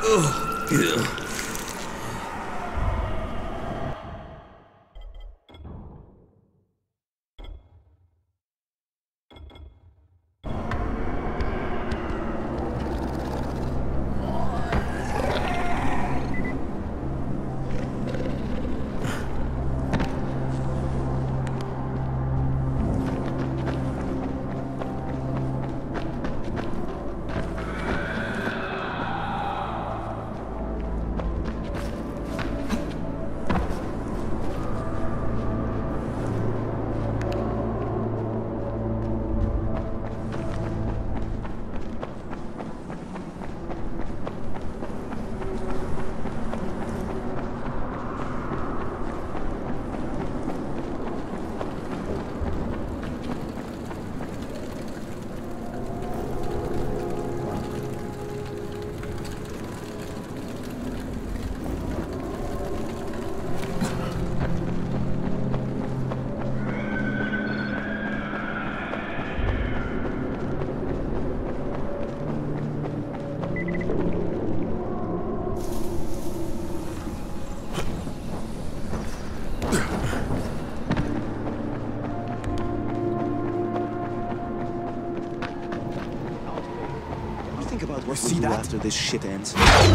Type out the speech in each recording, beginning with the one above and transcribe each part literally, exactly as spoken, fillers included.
What see that after this shit ends?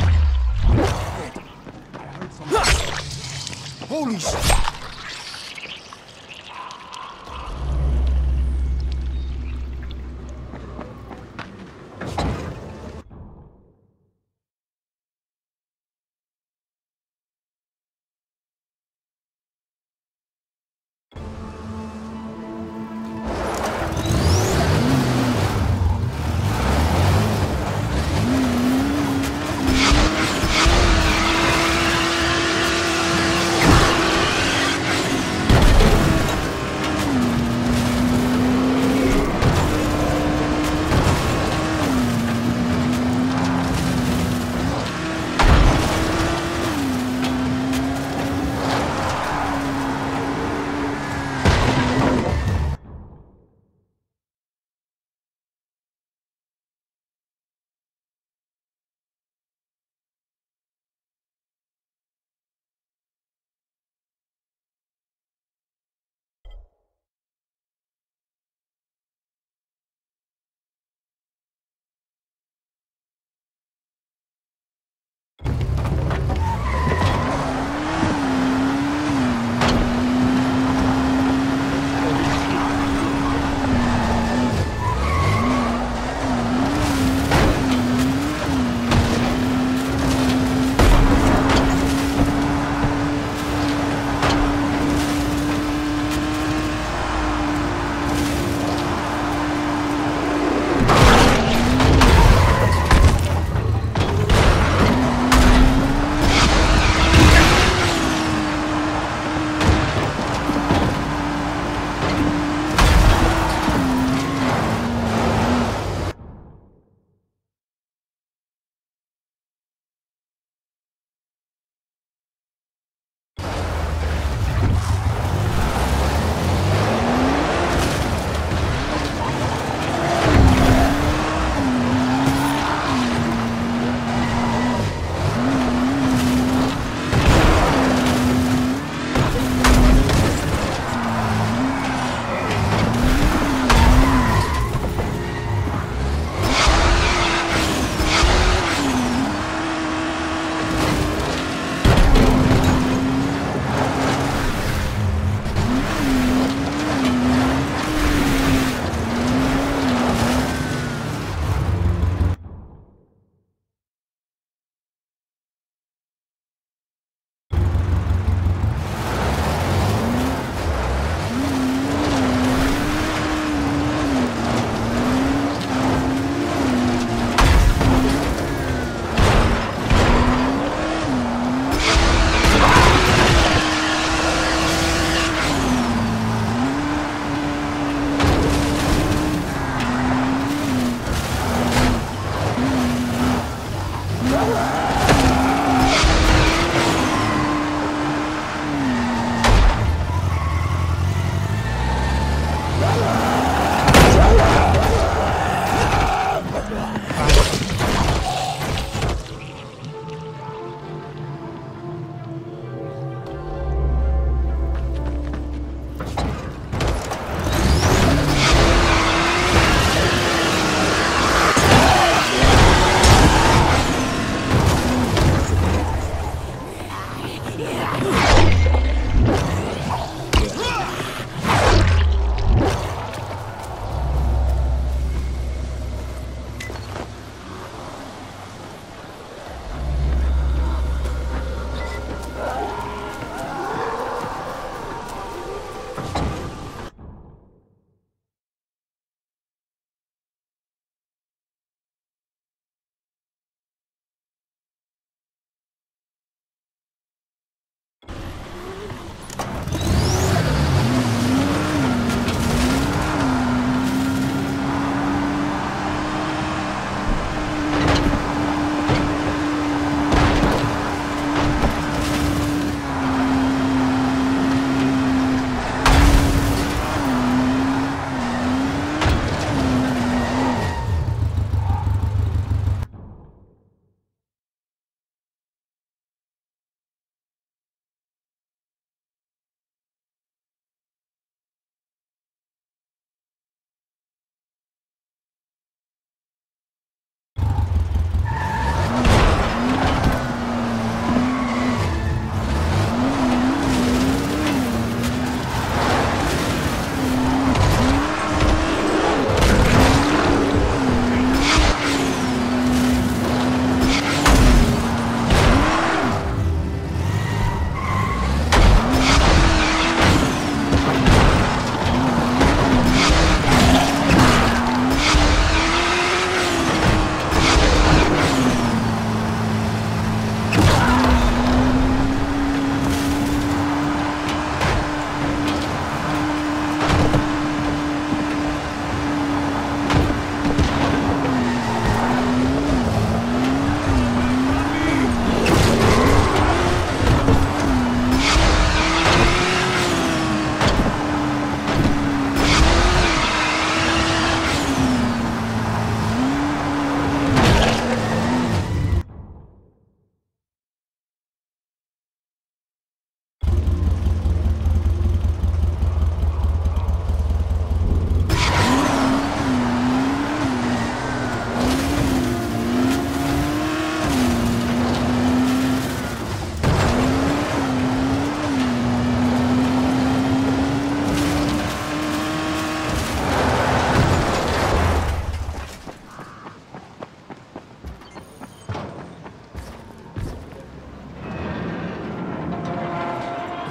Holy shit!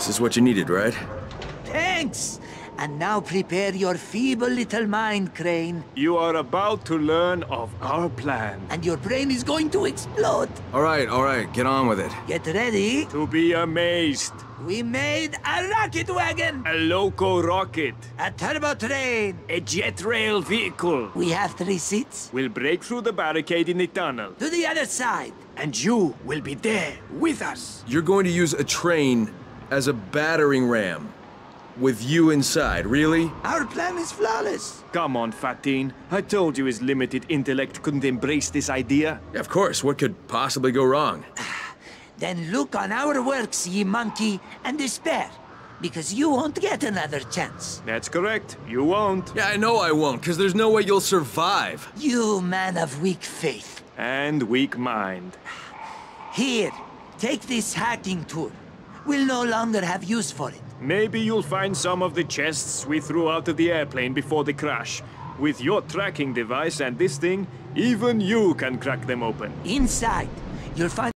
This is what you needed, right? Thanks! And now prepare your feeble little mind, Crane. You are about to learn of our plan. And your brain is going to explode. All right, all right, get on with it. Get ready. To be amazed. We made a rocket wagon. A loco rocket. A turbo train. A jet rail vehicle. We have three seats. We'll break through the barricade in the tunnel. To the other side. And you will be there with us. You're going to use a train as a battering ram. With you inside, really? Our plan is flawless. Come on, Fatin. I told you his limited intellect couldn't embrace this idea. Yeah, of course. What could possibly go wrong? Then look on our works, ye monkey, and despair. Because you won't get another chance. That's correct. You won't. Yeah, I know I won't, because there's no way you'll survive. You man of weak faith. And weak mind. Here, take this hacking tool. We'll no longer have use for it. Maybe you'll find some of the chests we threw out of the airplane before the crash. With your tracking device and this thing, even you can crack them open. Inside, you'll find